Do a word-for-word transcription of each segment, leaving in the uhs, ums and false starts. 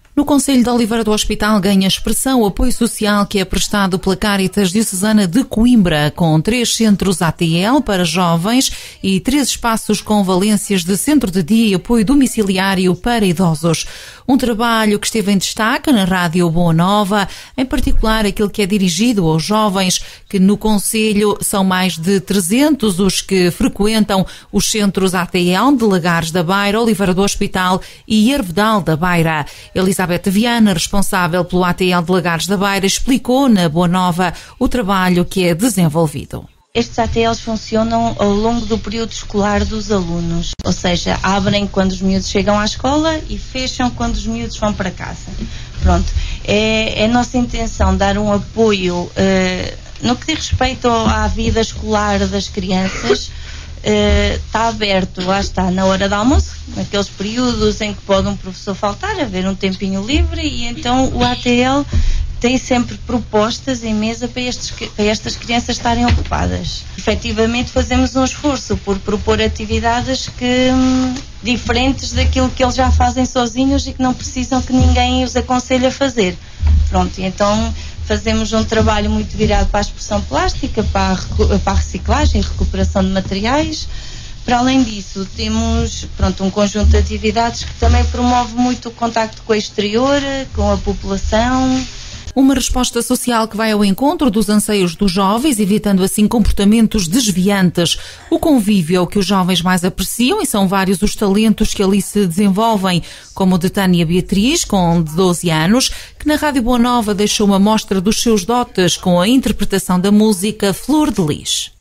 No Concelho de Oliveira do Hospital ganha expressão o apoio social que é prestado pela Cáritas Diocesana de Coimbra, com três centros A T L para jovens e três espaços com valências de centro de dia e apoio domiciliário para idosos. Um trabalho que esteve em destaque na Rádio Boa Nova, em particular aquele que é dirigido aos jovens, que no Concelho são mais de trezentos os que frequentam os centros A T L de Lagares da Beira, Oliveira do Hospital e Hervedal da Beira. Elizabeth Viana, responsável pelo A T L de Lagares da Beira, explicou na Boa Nova o trabalho que é desenvolvido. Estes A T Ls funcionam ao longo do período escolar dos alunos, ou seja, abrem quando os miúdos chegam à escola e fecham quando os miúdos vão para casa. Pronto, é, é a nossa intenção dar um apoio uh, no que diz respeito à vida escolar das crianças. Uh, está aberto, lá está, na hora do almoço, naqueles períodos em que pode um professor faltar, haver um tempinho livre, e então o A T L tem sempre propostas em mesa para, estes, para estas crianças estarem ocupadas. Efetivamente fazemos um esforço por propor atividades que, hum, diferentes daquilo que eles já fazem sozinhos e que não precisam que ninguém os aconselhe a fazer. Pronto, e então fazemos um trabalho muito virado para a expressão plástica, para a, para a reciclagem e recuperação de materiais. Para além disso, temos pronto, um conjunto de atividades que também promove muito o contacto com o exterior, com a população. Uma resposta social que vai ao encontro dos anseios dos jovens, evitando assim comportamentos desviantes. O convívio é o que os jovens mais apreciam e são vários os talentos que ali se desenvolvem, como o de Tânia Beatriz, com doze anos, que na Rádio Boa Nova deixou uma mostra dos seus dotes com a interpretação da música Flor de Lis.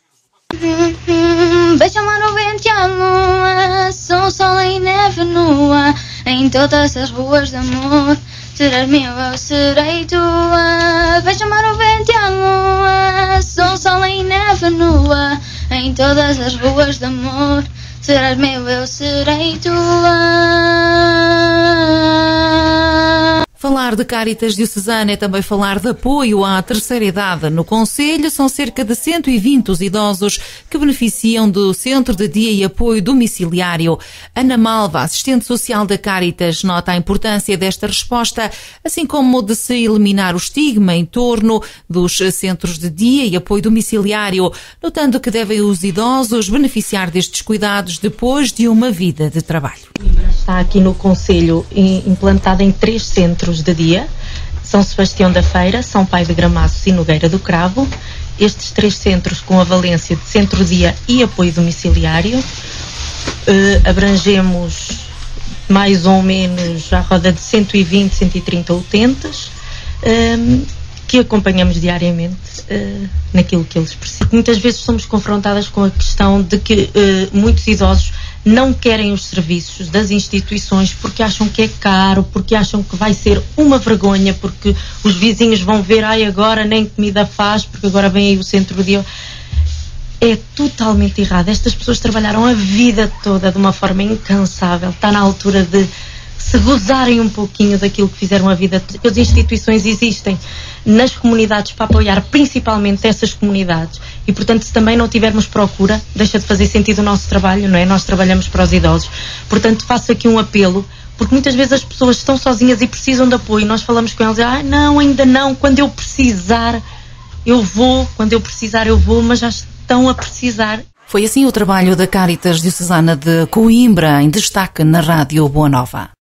Beija-me no vento e a lua, sou sol e neve nua, em todas as ruas de amor. Serás meu, eu serei tua. Beija-me no vento e a lua, sou sol e neve nua, em todas as ruas de amor. Serás meu, eu serei tua. Falar de Cáritas Diocesana é também falar de apoio à terceira idade. No Concelho são cerca de cento e vinte os idosos que beneficiam do Centro de Dia e Apoio Domiciliário. Ana Malva, assistente social da Cáritas, nota a importância desta resposta, assim como de se eliminar o estigma em torno dos centros de dia e apoio domiciliário, notando que devem os idosos beneficiar destes cuidados depois de uma vida de trabalho. Está aqui no Concelho implantado em três centros de dia: São Sebastião da Feira, São Pai de Gramaços e Nogueira do Cravo. Estes três centros com a valência de centro-dia e apoio domiciliário. Eh, abrangemos mais ou menos à roda de cento e vinte, cento e trinta utentes, eh, que acompanhamos diariamente eh, naquilo que eles precisam. Muitas vezes somos confrontadas com a questão de que eh, muitos idosos não querem os serviços das instituições porque acham que é caro, porque acham que vai ser uma vergonha, porque os vizinhos vão ver, ai, agora nem comida faz, porque agora vem aí o centro-dia. É totalmente errado. Estas pessoas trabalharam a vida toda de uma forma incansável. Está na altura de se gozarem um pouquinho daquilo que fizeram a vida. As instituições existem nas comunidades para apoiar principalmente essas comunidades e, portanto, se também não tivermos procura, deixa de fazer sentido o nosso trabalho, não é? Nós trabalhamos para os idosos. Portanto, faço aqui um apelo, porque muitas vezes as pessoas estão sozinhas e precisam de apoio. Nós falamos com elas, ah, não, ainda não, quando eu precisar eu vou, quando eu precisar eu vou, mas já estão a precisar. Foi assim o trabalho da Cáritas Diocesana de Coimbra, em destaque na Rádio Boa Nova.